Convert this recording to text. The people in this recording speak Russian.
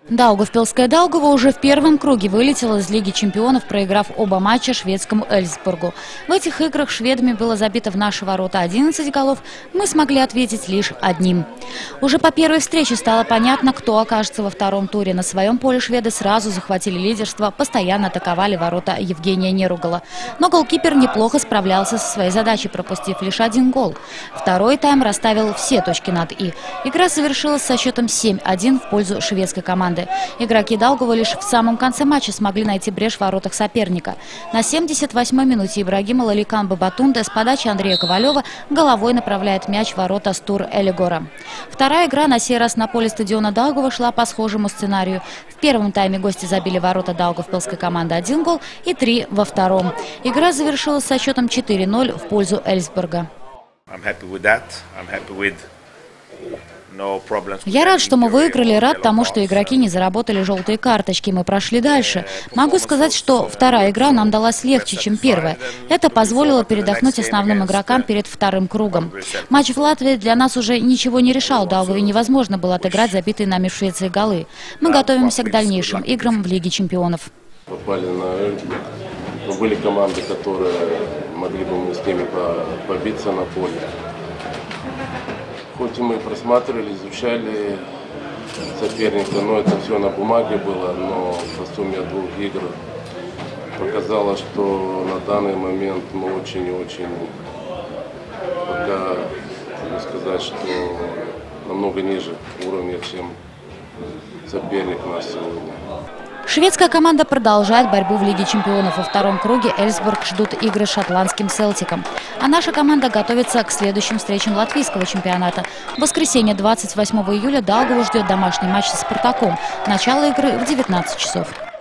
Даугавпилская Даугава уже в первом круге вылетела из Лиги чемпионов, проиграв оба матча шведскому Эльсбургу. В этих играх шведами было забито в наши ворота 11 голов, мы смогли ответить лишь одним. Уже по первой встрече стало понятно, кто окажется во втором туре. На своем поле шведы сразу захватили лидерство, постоянно атаковали ворота Евгения Неругала. Но голкипер неплохо справлялся со своей задачей, пропустив лишь один гол. Второй тайм расставил все точки над «и». Игра завершилась со счетом 7-1 в пользу шведской команды. Игроки Даугавы лишь в самом конце матча смогли найти брешь в воротах соперника. На 78-й минуте Ибрагим Лаликан Бабатунде с подачи Андрея Ковалева головой направляет мяч в ворота Стур Элигора. Вторая игра на сей раз на поле стадиона Даугава шла по схожему сценарию. В первом тайме гости забили ворота Даугавпилской команды 1 гол и 3 во втором. Игра завершилась со счетом 4-0 в пользу Эльсбурга. Я рад, что мы выиграли, рад тому, что игроки не заработали желтые карточки, мы прошли дальше. Могу сказать, что вторая игра нам далась легче, чем первая. Это позволило передохнуть основным игрокам перед вторым кругом. Матч в Латвии для нас уже ничего не решал, Даугаве невозможно было отыграть забитые нами в Швеции голы. Мы готовимся к дальнейшим играм в Лиге чемпионов. Попали на Эльсбург, но были команды, которые могли бы мы с ними побиться на поле. Хоть и мы просматривали, изучали соперника, но это все на бумаге было, но по сумме двух игр показало, что на данный момент мы очень и очень, пока, могу сказать, что намного ниже уровня, чем соперник у нас сегодня. Шведская команда продолжает борьбу в Лиге чемпионов. Во втором круге Эльсбург ждут игры с шотландским Селтиком. А наша команда готовится к следующим встречам латвийского чемпионата. В воскресенье 28 июля Даугаву ждет домашний матч со Спартаком. Начало игры в 19 часов.